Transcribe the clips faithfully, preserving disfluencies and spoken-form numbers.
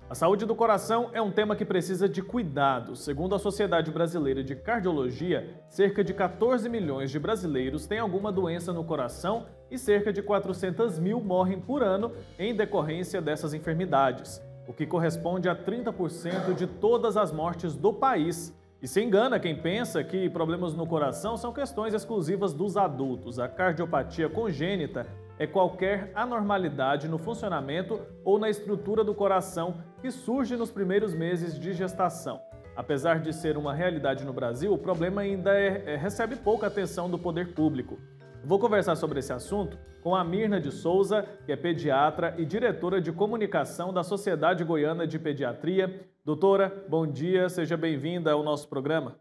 A saúde do coração é um tema que precisa de cuidado. Segundo a Sociedade Brasileira de Cardiologia, cerca de quatorze milhões de brasileiros têm alguma doença no coração e cerca de quatrocentos mil morrem por ano em decorrência dessas enfermidades, o que corresponde a trinta por cento de todas as mortes do país. E se engana quem pensa que problemas no coração são questões exclusivas dos adultos. A cardiopatia congênita é qualquer anormalidade no funcionamento ou na estrutura do coração que surge nos primeiros meses de gestação. Apesar de ser uma realidade no Brasil, o problema ainda é, é, recebe pouca atenção do poder público. Vou conversar sobre esse assunto com a Mirna de Souza, que é pediatra e diretora de comunicação da Sociedade Goiana de Pediatria. Doutora, bom dia, seja bem-vinda ao nosso programa.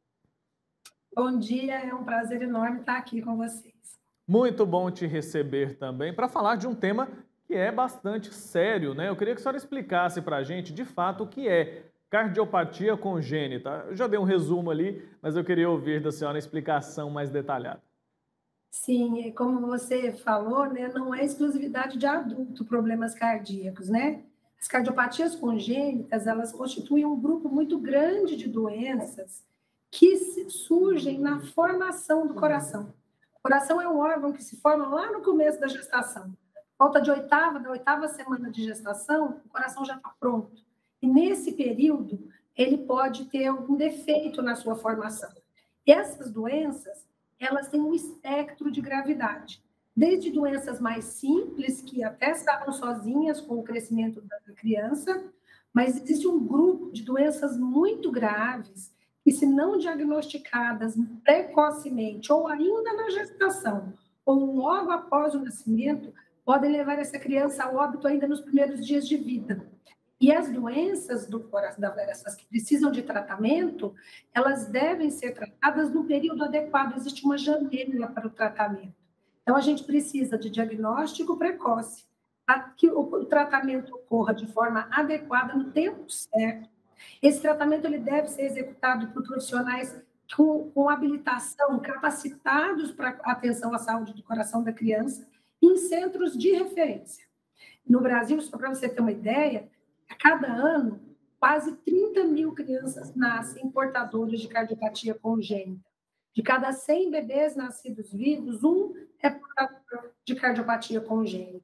Bom dia, é um prazer enorme estar aqui com vocês. Muito bom te receber também para falar de um tema que é bastante sério, né? Eu queria que a senhora explicasse para a gente, de fato, o que é cardiopatia congênita. Eu já dei um resumo ali, mas eu queria ouvir da senhora uma explicação mais detalhada. Sim, como você falou, né, não é exclusividade de adulto problemas cardíacos, né? As cardiopatias congênitas, elas constituem um grupo muito grande de doenças que surgem na formação do coração. O coração é um órgão que se forma lá no começo da gestação. Volta de oitava, da oitava semana de gestação, o coração já está pronto. E nesse período, ele pode ter algum defeito na sua formação. E essas doenças, elas têm um espectro de gravidade. Desde doenças mais simples, que até estavam sozinhas com o crescimento da criança, mas existe um grupo de doenças muito graves que, se não diagnosticadas precocemente, ou ainda na gestação, ou logo após o nascimento, podem levar essa criança ao óbito ainda nos primeiros dias de vida. E as doenças do coração, essas que precisam de tratamento, elas devem ser tratadas no período adequado, existe uma janela para o tratamento. Então, a gente precisa de diagnóstico precoce, para que o tratamento ocorra de forma adequada, no tempo certo. Esse tratamento ele deve ser executado por profissionais com, com habilitação, capacitados para atenção à saúde do coração da criança, em centros de referência. No Brasil, só para você ter uma ideia, a cada ano, quase trinta mil crianças nascem portadoras de cardiopatia congênita. De cada cem bebês nascidos vivos, um é portador de cardiopatia congênita.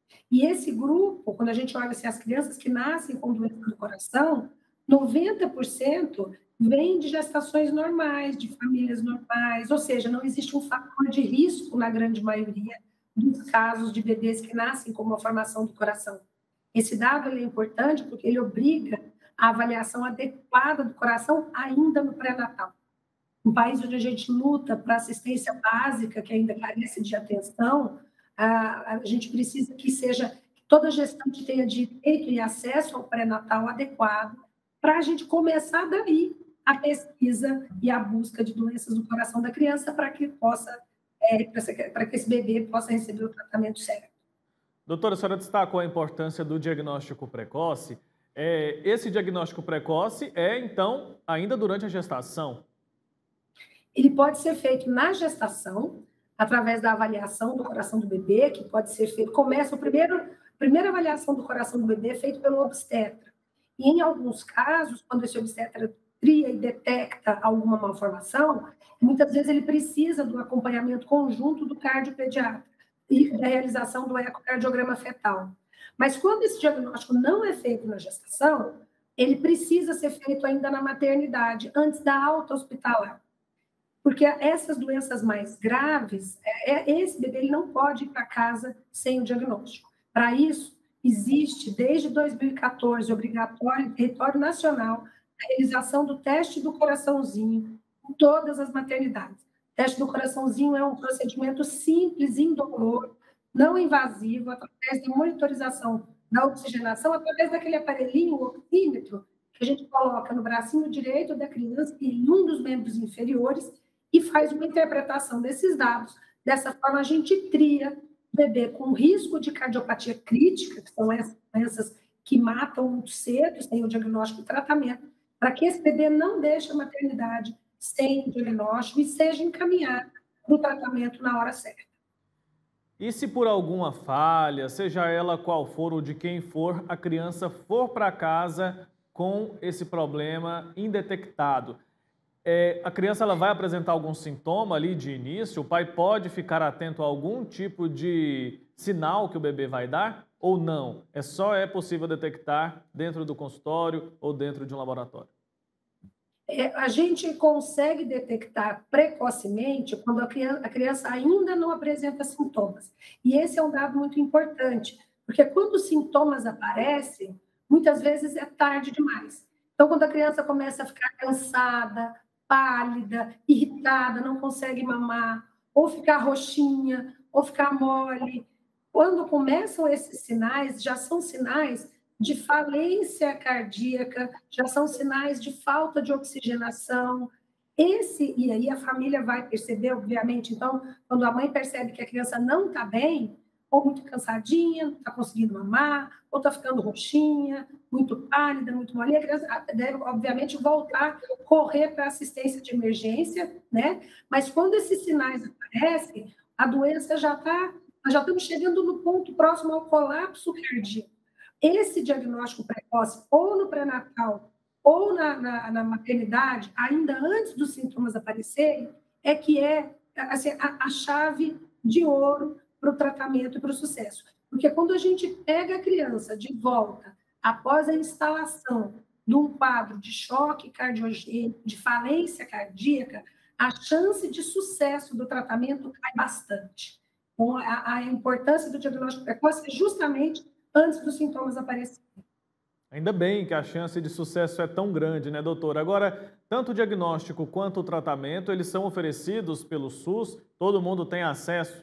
E esse grupo, quando a gente olha assim, as crianças que nascem com doença do coração, noventa por cento vem de gestações normais, de famílias normais, ou seja, não existe um fator de risco na grande maioria dos casos de bebês que nascem com uma formação do coração. Esse dado ele é importante porque ele obriga a avaliação adequada do coração ainda no pré-natal. Um país onde a gente luta para assistência básica, que ainda carece de atenção, a, a gente precisa que seja que toda gestante tenha direito e acesso ao pré-natal adequado para a gente começar daí a pesquisa e a busca de doenças do coração da criança para que possa, é, para que esse bebê possa receber o tratamento certo. Doutora, a senhora destacou a importância do diagnóstico precoce. É, esse diagnóstico precoce é, então, ainda durante a gestação? Ele pode ser feito na gestação, através da avaliação do coração do bebê, que pode ser feito, começa o primeiro, a primeira avaliação do coração do bebê é feita pelo obstetra. E em alguns casos, quando esse obstetra tria e detecta alguma malformação, muitas vezes ele precisa do acompanhamento conjunto do cardiopediatra e da realização do ecocardiograma fetal. Mas quando esse diagnóstico não é feito na gestação, ele precisa ser feito ainda na maternidade, antes da alta hospitalar. Porque essas doenças mais graves, é, esse bebê ele não pode ir para casa sem o diagnóstico. Para isso, existe, desde dois mil e quatorze, obrigatório em território nacional, a realização do teste do coraçãozinho em todas as maternidades. O teste do coraçãozinho é um procedimento simples, indolor, não invasivo, através da monitorização da oxigenação, através daquele aparelhinho, o oxímetro, que a gente coloca no bracinho direito da criança e em um dos membros inferiores, e faz uma interpretação desses dados. Dessa forma, a gente tria o bebê com risco de cardiopatia crítica, que são essas doenças que matam muito cedo, sem o diagnóstico e tratamento, para que esse bebê não deixe a maternidade sem o diagnóstico e seja encaminhado para o tratamento na hora certa. E se por alguma falha, seja ela qual for ou de quem for, a criança for para casa com esse problema indetectado, é, a criança ela vai apresentar algum sintoma ali de início? O pai pode ficar atento a algum tipo de sinal que o bebê vai dar? Ou não? É só é possível detectar dentro do consultório ou dentro de um laboratório? É, a gente consegue detectar precocemente quando a criança, a criança ainda não apresenta sintomas. E esse é um dado muito importante, porque quando os sintomas aparecem, muitas vezes é tarde demais. Então, quando a criança começa a ficar cansada, pálida, irritada, não consegue mamar, ou ficar roxinha, ou ficar mole, quando começam esses sinais, já são sinais de falência cardíaca, já são sinais de falta de oxigenação. Esse, e aí a família vai perceber, obviamente, então, quando a mãe percebe que a criança não está bem, ou muito cansadinha, não está conseguindo mamar, ou está ficando roxinha, muito pálida, muito mole, a criança deve, obviamente, voltar, correr para assistência de emergência, né? Mas quando esses sinais aparecem, a doença já está, nós já estamos chegando no ponto próximo ao colapso cardíaco. Esse diagnóstico precoce, ou no pré-natal, ou na, na, na maternidade, ainda antes dos sintomas aparecerem, é que é assim, a, a chave de ouro para o tratamento e para o sucesso. Porque quando a gente pega a criança de volta, após a instalação de um quadro de choque cardiogênico, de falência cardíaca, a chance de sucesso do tratamento cai bastante. Então, a, a importância do diagnóstico precoce é justamente antes dos sintomas aparecerem. Ainda bem que a chance de sucesso é tão grande, né, doutora? Agora, tanto o diagnóstico quanto o tratamento, eles são oferecidos pelo SUS? Todo mundo tem acesso?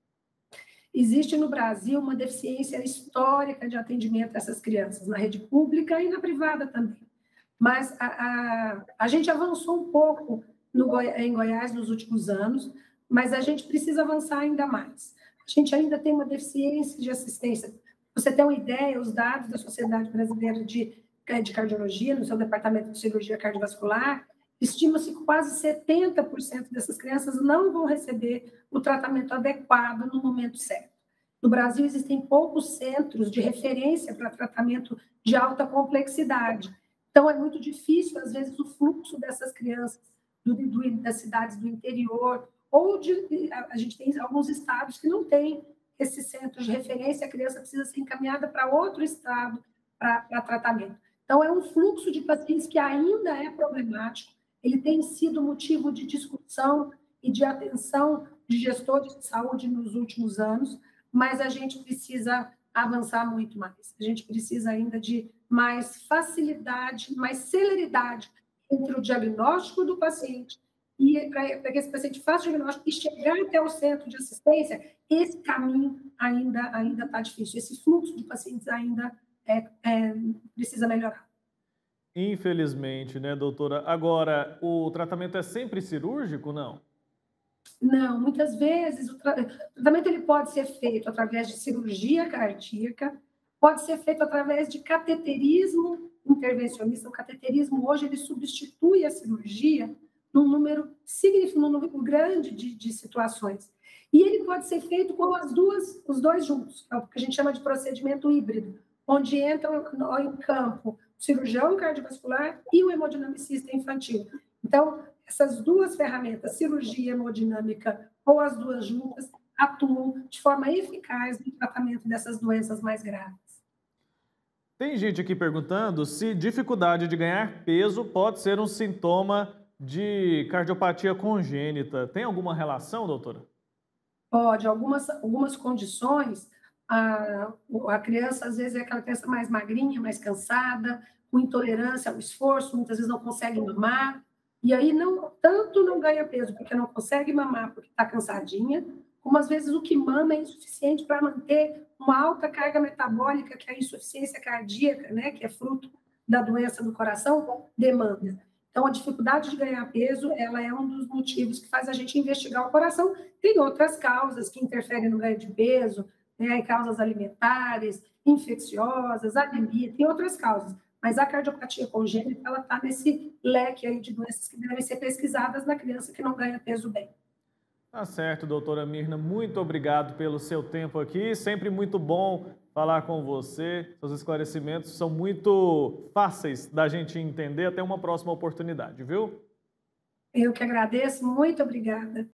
Existe no Brasil uma deficiência histórica de atendimento a essas crianças, na rede pública e na privada também. Mas a, a, a gente avançou um pouco no, em Goiás nos últimos anos, mas a gente precisa avançar ainda mais. A gente ainda tem uma deficiência de assistência. Você tem uma ideia, os dados da Sociedade Brasileira de, de Cardiologia, no seu departamento de cirurgia cardiovascular, estima-se que quase setenta por cento dessas crianças não vão receber o tratamento adequado no momento certo. No Brasil, existem poucos centros de referência para tratamento de alta complexidade. Então, é muito difícil, às vezes, o fluxo dessas crianças do, do, das cidades do interior, ou de, a gente tem alguns estados que não têm esse centro de referência, a criança precisa ser encaminhada para outro estado para tratamento. Então, é um fluxo de pacientes que ainda é problemático, ele tem sido motivo de discussão e de atenção de gestores de saúde nos últimos anos, mas a gente precisa avançar muito mais. A gente precisa ainda de mais facilidade, mais celeridade entre o diagnóstico do paciente e para que esse paciente faça o diagnóstico e chegar até o centro de assistência. Esse caminho ainda ainda está difícil. Esse fluxo de pacientes ainda é, é, precisa melhorar. Infelizmente, né, doutora? Agora, o tratamento é sempre cirúrgico, não? Não, muitas vezes o, tra... o tratamento ele pode ser feito através de cirurgia cardíaca, pode ser feito através de cateterismo intervencionista. O cateterismo hoje ele substitui a cirurgia num número significativo, num número grande de, de situações. E ele pode ser feito com as duas, os dois juntos, é o que a gente chama de procedimento híbrido, onde entram em campo o cirurgião cardiovascular e o hemodinamicista infantil. Então, essas duas ferramentas, cirurgia hemodinâmica ou as duas juntas, atuam de forma eficaz no tratamento dessas doenças mais graves. Tem gente aqui perguntando se dificuldade de ganhar peso pode ser um sintoma de cardiopatia congênita. Tem alguma relação, doutora? Pode. Algumas, algumas condições, a, a criança, às vezes, é aquela criança mais magrinha, mais cansada, com intolerância ao esforço, muitas vezes não consegue mamar, e aí não, tanto não ganha peso porque não consegue mamar porque está cansadinha, como às vezes o que mama é insuficiente para manter uma alta carga metabólica, que é a insuficiência cardíaca, né, que é fruto da doença do coração, demanda. Então, a dificuldade de ganhar peso, ela é um dos motivos que faz a gente investigar o coração. Tem outras causas que interferem no ganho de peso, né, causas alimentares, infecciosas, anemia, tem outras causas. Mas a cardiopatia congênita, ela está nesse leque aí de doenças que devem ser pesquisadas na criança que não ganha peso bem. Tá certo, doutora Mirna, muito obrigado pelo seu tempo aqui, sempre muito bom falar com você, seus esclarecimentos são muito fáceis da gente entender, até uma próxima oportunidade, viu? Eu que agradeço, muito obrigada.